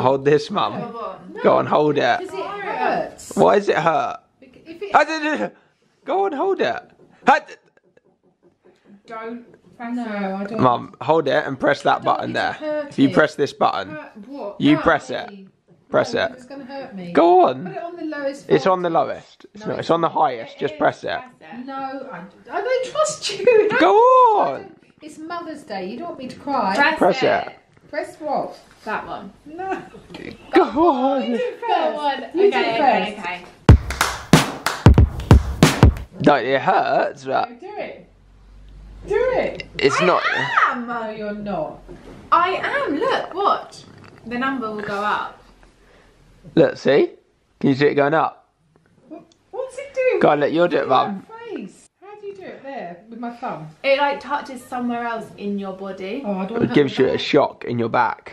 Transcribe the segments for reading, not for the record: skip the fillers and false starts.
hold this, Mum. No. Go on, hold it. Because it hurts. Why does it hurt? If it... Go on, hold it. Don't press it. I don't. Mum, hold it and press that button there. If you press this button, you press it. Press it. It's going to hurt me. Go on. Put it on the lowest. It's on the lowest. It's not. It's on the highest. Just press it. No, I don't trust you. Go on. It's Mother's Day. You don't want me to cry. Press it. Press what? That one. No. Go on. Go on. You Okay. No, it hurts, but Do it. Do it. it's not. No, you're not. I am. Look, watch. The number will go up. Look, see? Can you see it going up? What's it doing? Go on, let you do it, Mum. Face. How do you do it there with my thumb? It like touches somewhere else in your body. Oh, I don't. It gives you a shock in your back.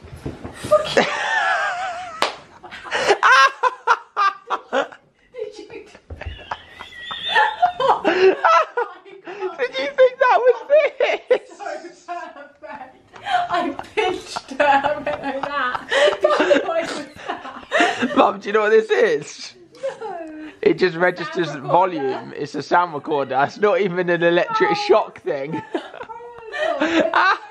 Did you think that was this? So perfect. I pinched her. I went like that. Mum, do you know what this is? No. It just registers volume. It's a sound recorder. It's not even an electric shock thing. Oh,